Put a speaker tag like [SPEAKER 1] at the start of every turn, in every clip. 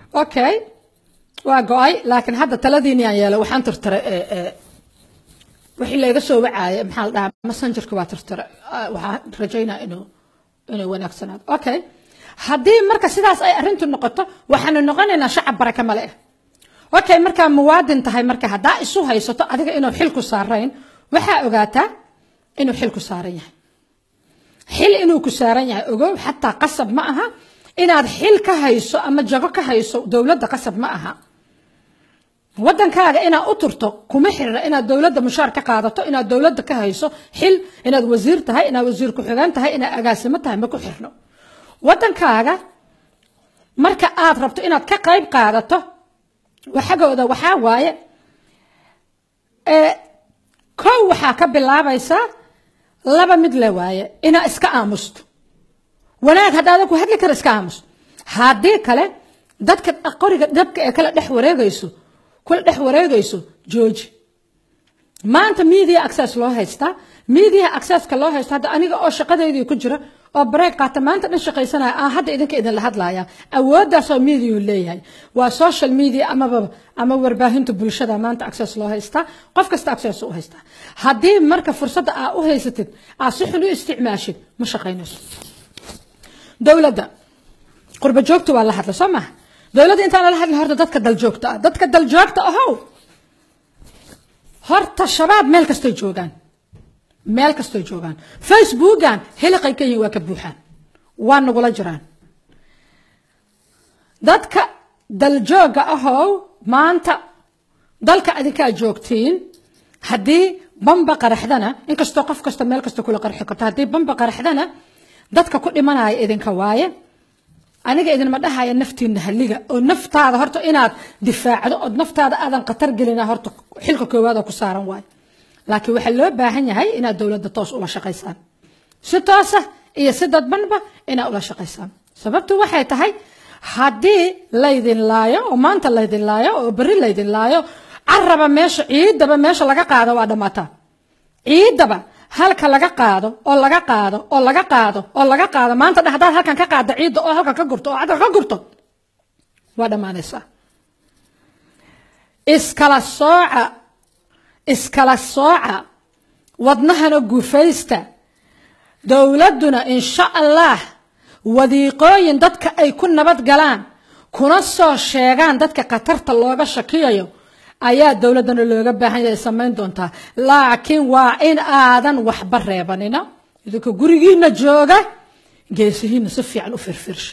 [SPEAKER 1] اوكي واقعي لكن هذا تلذيني يا لو وحان ترتر وحي لا يغسو وعاي محل دا مسنجر كوا ترتر وحا رجينا انه وناكسناد اوكي هدي marka sidaas ay arintu noqoto waxaan noqonaynaa shacab baraka male اوكي marka muwaadin tahay marka hada isu haysato adiga inuu xil ku saarayn waxa ogaata inuu xil ku saaran yahay xil inuu ku saaran yahay ogow hatta qasab ma aha inaad xil ka hayso ama jago ka hayso dawladda qasab ma aha wadankaaga inaad u turto kuma xirna inaad dawladda mushaar ka qaadato inaad dawladda ka hayso xil inaad wasiir tahay inaad wasiir ku xigaan tahay inaad agaasimo tahay ma ku xirno wadankaaga marka aad rabto inaad ka qayb qaadato waxagooda waxa waaye koow waxa ka bilaabaysa laba mid la waaye ina iska aamusto wanaag hadaada ku hadli kar iska aamus hadii kale dadka qoriga dabka ee kala dhex wareegayso jooji maanta media access loo haysta media access ka loo haysta hada aniga oo shaqadeedii ku jira oo break qaata maanta dhan shaqaysanaya hadda idinka idin la hadlaaya awoodaas oo media leeyahay waa social media ama warbaahinta bulshada maanta access loo haysta qof kasta access u haysta hadii marka fursad aad u haysatid aad si xun u isticmaashid ma shaqaynayso dawladda qurba joogto waa la hadla Soomaa dawladda inta la hadla horta dadka dal joogta horta shabaab meel kasta joogan facebookan helqay ka yihiin waa ka buuxaan waa nagula jiraan dadka dal jooga maanta dalka adinka joogtiin hadii bamba qaraxdana inkastoo qof kasta meel kasta kula qarxi karto hadii bamba qaraxdana dadka ku dhimanaya idinka waaye aniga idin ma dhahayo naftiina haliga oo naftaada horta inaad difaacdo oo naftaada aadan qatar gelina horta xilka koowaad ku saaran waay laakiin waxa loo baahan yahay inaad dawladda toos ula shaqeysaan si toos ah iyo si dadbanba inaad ula shaqeysaan sababtu waxay tahay hadii laydin laayo oo maanta laydin laayo oo bari laydin laayo carraba meesha ciidaba meesha laga qaado waa dhamaata ciidaba halka laga qaado maanta dhaxdaad halkan ka qaada ciid oo halka ka gurto oo cadal ka gurto waa dhamaanaysa iskala sooca wadnahana gufaysta dawladuna insha Allah wadiiqooyin dadka ay ku nabad galaan kuna soo sheegaan dadka qatarta looga shakiyayo ayaa dawladana looga baahan yahay sameyn doonta laakiin waa in aadan wax bareebanina idinka gurigiina jooga geesihiina si fiican u firfirsho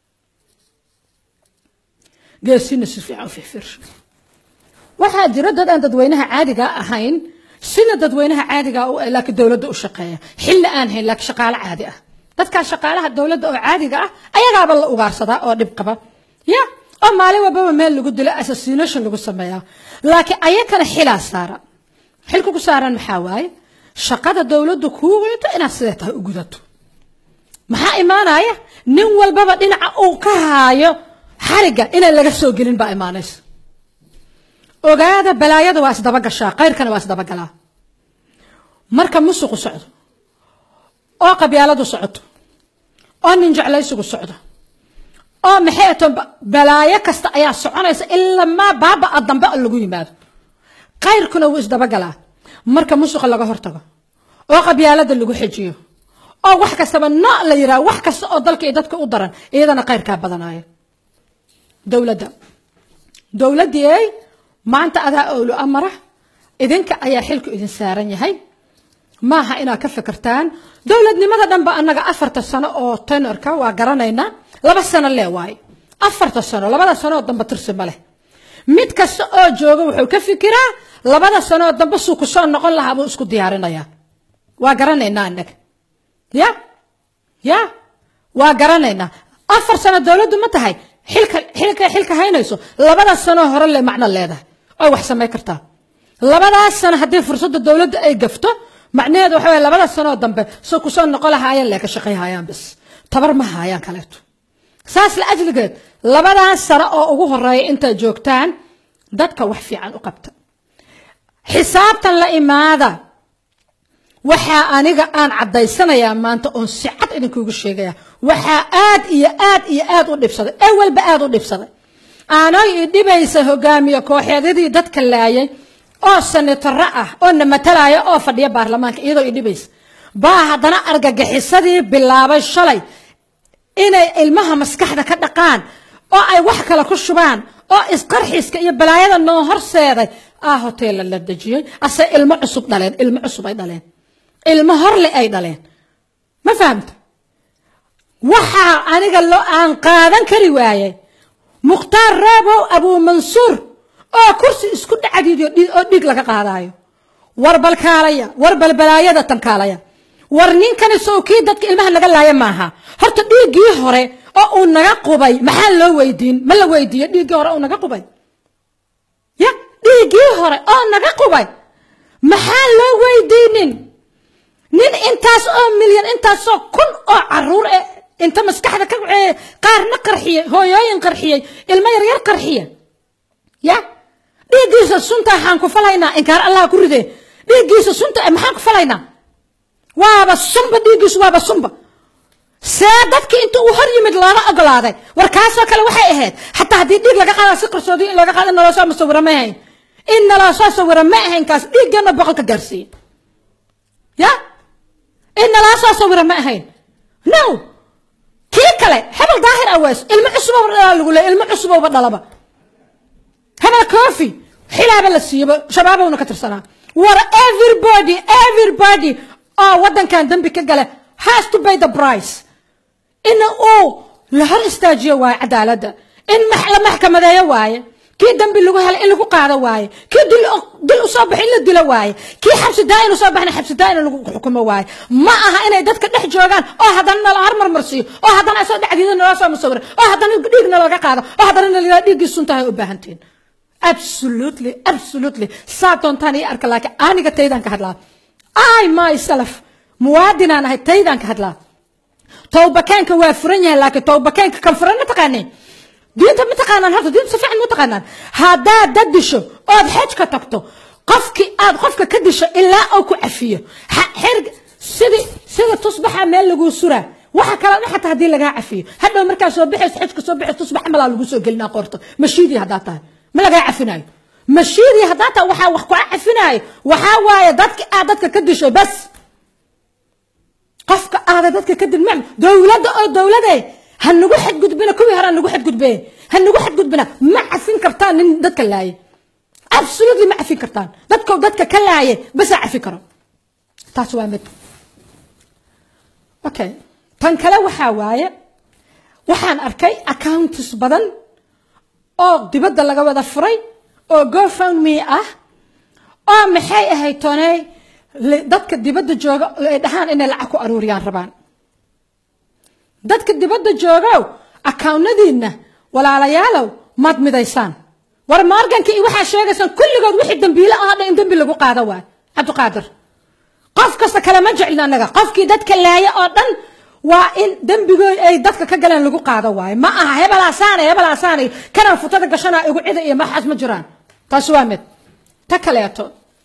[SPEAKER 1] waxaa jira dad aan dadweynaha caadiga ahayn sida dadweynaha caadiga oo laakiin dawladda u shaqeeya xilli aan hayn laakiin shaqaale caadi ah dadka shaqaalaha dawladda oo caadiga ah ayagaaba la ugaarsadaa oo dhib qaba ya oo maalin walba meel lagu dilo assassination lagu sameeyaa laakiin ayakana xilku ku saaran maxaa waaye shaqada dawladdu ku weyto inaad sideetaa u gudato maxaa imaanaya nin walbaba dhinaca uu ka haayo xariga inay laga soo gelin baa imaanaysa ogaada balaayada waa isdaba gashaa qayrkana waa isdaba galaa marka musuqu socdo oo qabyaaladu socoto oo nin jeclaysigu socdo oo maxay ato balaayo kasta ayaa soconaysa ilaa ma baaba dambe lagu yimaado qayrkuna wuu isdaba galaa marka musuqa laga hortago oo qabyaalada lagu xijiyo oo wax kastaba la yiraahdo wax kasta oo dalka iyo dadka u daran iyadana qayrka badanaayo dawladii maanta adaa awlu amara idinka ayaa xilku idin saaran yahay maaha inaad ka fikirtaan dawladnimada dhanba annaga 4 sano oo tenorka waa garanayna 2 sano leewaay 4 sano 2 sano dhanba tirsi male mid kasta oo jooga wuxuu ka fikiraa 2 sano dhanba suu ku soo noqon lahaa buu isku diyaarinaya waa garanayna annaga ya waa garanayna 4 sano dawladdu ma tahay xilka haynayso 2 sano hore le macna leedahay oo wax sameey kartaa 2 sano hadii fursadda dawladda ay gafto macnaheedu waxa weeye 2 sano dambe soo ku soo noqon lahaayeen leeka shaqeeyayaan bas tabar ma hayaan kaleeto saas la ajligeed 2 sano oo ugu horeeyay inta joogtaan dadka wax fiican u qabta xisaabtan la imaada waxa aniga aan cadaysanaya maanta oo si cad idinkuugu sheegaya waxa aad iyo aad u dhibsaday awalba aad u dhibsaday أنا يدبيس هجامي كوحيدي دت كلاية أو سنة الرأة أو نمتلاية أو فدية برلمان إيدو يدبيس هدنا أرجع حسدي بالله الشلي إن المها مسكحة كدقان أو أي وحكة لكشبان أو إسقرحيس كي بلايا النهار سيرة هوتيل اللي دجيج أصل المعصب دلين المعصب أي دلين المهر لي أي دلين ما فهمت وحا أنا قال له أن قادن كرواية مختار رابو أبو منصور كرسي اسكت عديد ديك لك قادايو وربل كاليا وربل بلايا دتن كاليا ورنين كان سوكي ددك ilmaha laga laaya maaha horta dhiigii hore oo uu naga qubay maxaa loo weydiin ma la weydiiyay dhiigii hore oo naga qubay ya dhiigii hore oo naga qubay maxaa loo weydiinin nin intaas oo milyan intaas oo kun oo caruur inta maskaxda ka qaarna qarxiyay hooyooyin qarxiyay ilmo yar yar qarxiyay ya dhiigiisa sunta waxaan ku falaynaa inkaar Allah ku ridee dhiigiisa sunta maxaan ku falaynaa waaba sumba dhiigis waaba sumba saadadkii inta uu hor yimid looga ogolaaday warkaasoo kale waxay ahayd xataa haddii dhiig laga qaado si qarsoodi in laga qaado nolosha musawira ma ahayn in nolosha sawira ma ahayn kaas dhiigana boqolka gaarsiin ya in nolosha sawira ma ahayn no kii kale hebel daahir awaas ilmo cusub oo lagu leeyahay ilmo cusub oo dhalaba hebel koofi xilaaba la siiyo shabaabuna ka tirsanaa war everybody ودن كان دنبي كجله has to pay the price إنه لهر استاجية واي عدالة إن محكمة ذا واي كي دنبي اللي هلا اللي قاعدة واي كي دل أصابح إلا دل واي كي حبس داين أصابحنا حبس داين اللي حكومة واي ما أنا إذا كده جوجان هذا العرمر مرسي هذا أنا صدق عديد الناس مصور هذا ديقنا لقى قاعدة هذا اللي ديق السنتها وبهنتين absolutely ساعتون تاني أركلاك أنا قتيدان كهلا I myself موادين أنا هاي تيدان كهلا توبة كان كوافرني لكن توبة كان كفرنا تقاني دين تم تقانن هذا دين صفيح متقانن هذا ددشو أد حج كتكتو قفك كدشو إلا أو كعفية حرق سيد تصبح عمال لجو سورة وحكلا حتى هدي لجا عفية هذا مركز صبح حج صبح تصبح عمال لجو سو قلنا قرطة مشيدي هذا ما لجا عفيناي مشيدي هذا وحا عفيناي وحاواي دتك كدشو بس قفك دتك كد المعم دولة هنقول حد قدبنا كوي هرا نقول حد قدبنا هنقول حد قدبنا ما عفين كرتان دتك اللاي absolutely ما عفين كرتان دتك كلاي بس عفين كرم تاسو عمد اوكي تنكلا وحاواي waxaan arkay accounts badan oo dibadda laga wada furay oo GoFundMe ah oo maxay ahayd toonay dadka dibadda jooga ay dhahaan inay lacag ku aruuriyaan rabaan dadka dibadda jooga accountnadiina walaalayaalow mad midaysaan war marganka waxa sheegaysan kulligood wixii dambiile ah in dambi lagu qaado waa Abdu Qaadir qof kasta kala ma jeclina anaga qofkii dadka laaya oo dhan waa in dambigo ay dadka ka galaan lagu qaado waay ma aha hebelaasaan kana futada gashana igu cid iyo maxas ma jiraan taas waa mid ta kaleeto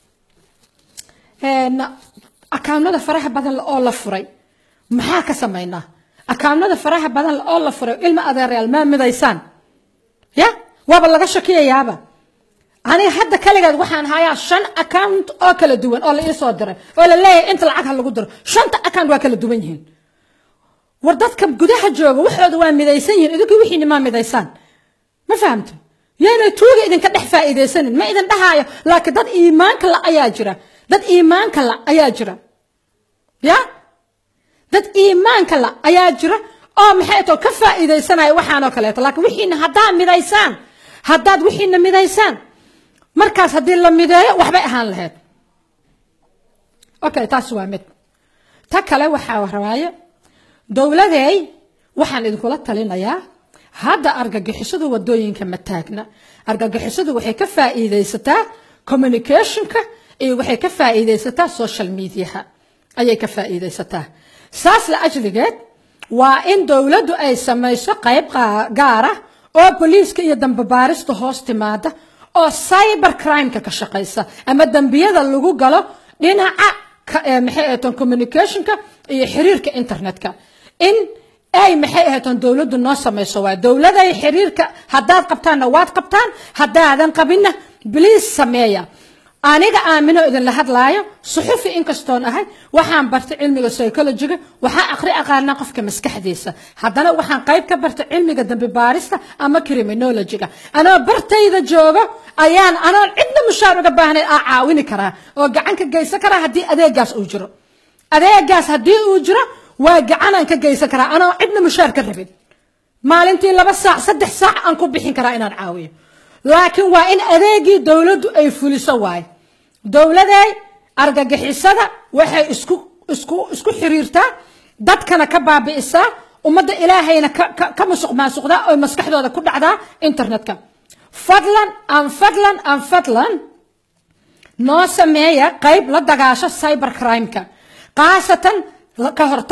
[SPEAKER 1] akaamnada faraha badan oo la furay maxaa ka sameeynaa akaamnada faraha badan oo la furay ilma adeereal ma midaysan ya waba laga shakiyayaaba ani hadda kaligeed waxaan hayaa 5 account oo kala duwan oo la ii soo diray oo la leeyahay inta lacag lagu diro 5 account waa kala duwan yihiin wardadka gudaha jooga waxooda waa midaysan yihiin idinku wixii ma midaysan ma fahamto yaana tuuga idinka dhex faa'iideysan ma idin dhahayo laakiin dad iimaanka la ayaa jira ya dad iimaanka la ayaa jira oo maxay too ka faa'iideysanay waxaan oo kale laakiin wixii haddaad wixii midaysan markaas hadii la mideeyo waxba ahaan lahayd okay taas waa mid ta kale waxa waraaye dawladay waxaan idinkula talinayaa hadda argagixisada wadooyinka ma taagna argagixisadu waxay ka faa'iideysataa communicationka iyo waxay ka faa'iideysataa social media ayay ka faa'iideysataa saas la ajligeed waa in dawladdu ay samayso qayb gaar ah oo booliiska iyo dambabaarista hoos timaada oo cyber crime ka shaqeysa ama dambiyada lagu galo dhinaca maxay communicationka iyo xiriirka internetka in أي محيها دولة الناس ما يسوى دولة يحريرك هداد قبطان واد قبطان هداد قبلنا بليز سمية أنا آمنه إذا لهاد لايا صحفي إنكستون أهي وحان برت علمي السيكولوجية وحان أقرأ أقارنا قف كمسك حديثة هذا وحان قايب كبرت علمي قدام ببارسة أما كريمينولوجية أنا برت إذا جوبة أيان أنا عندنا مشاركة بهني أعاوني كرا وقعنك جيسة كرا هدي أديجاس أجرة أديجاس هدي أجرة وقعنا كجيسة كرا أنا عندنا مشاركة ربيد مالنتين لبس ساعة 6 ساعة أنكو بحين كرا إنا نعاوي لكن وإن أديجي دولة أي فلوس واي دولة داي أرجع حسدا وحي اسكو حريرتا دت كان كباب إسا ومد إلهينا كمسق ما سقدا أو مسكح هذا كل عدا إنترنت كم فضلا ناس مية قيب لدقاشة سايبر كرايم كا قاسة كهرت